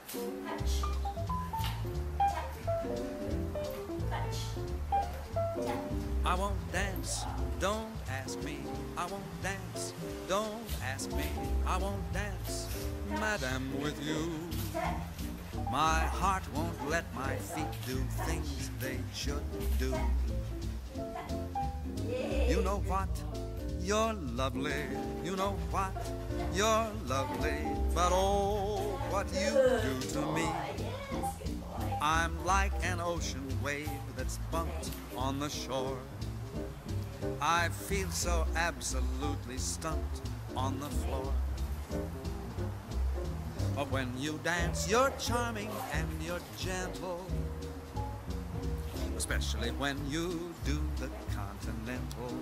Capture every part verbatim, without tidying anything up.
I won't dance, don't ask me. I won't dance, don't ask me. I won't dance, madam, with you. My heart won't let my feet do things they shouldn't do. You know what? You're lovely. You know what? You're lovely. But oh, what you do to me. I'm like an ocean wave that's bumped on the shore. I feel so absolutely stumped on the floor. But when you dance, you're charming and you're gentle, especially when you do the continental.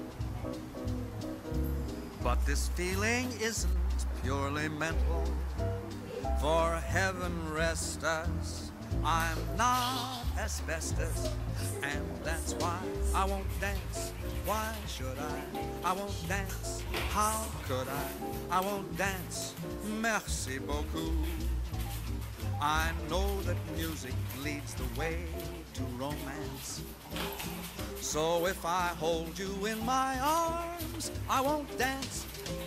But this feeling isn't purely mental, for heaven rest us, I'm not asbestos, and that's why I won't dance. Why should I? I won't dance. How could I? I won't dance. Merci beaucoup. I know that music leads the way to romance. So if I hold you in my arms, I won't dance.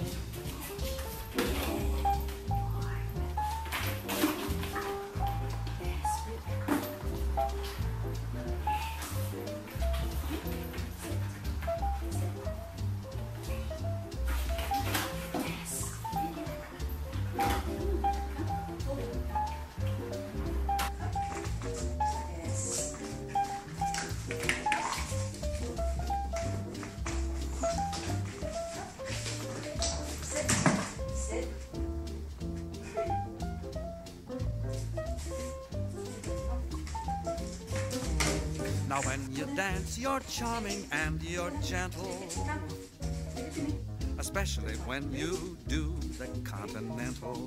Now when you dance, you're charming and you're gentle, especially when you do the continental.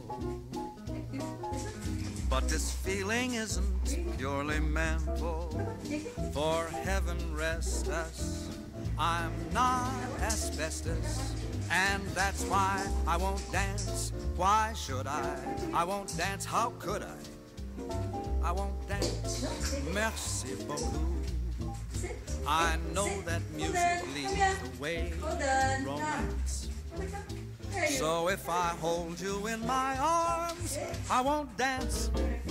But this feeling isn't purely mental, for heaven rest us, I'm not asbestos, and that's why I won't dance. Why should I? I won't dance. How could I? I won't dance. Merci beaucoup. I know that music leads the way to romance. So if I hold you in my arms, I won't dance.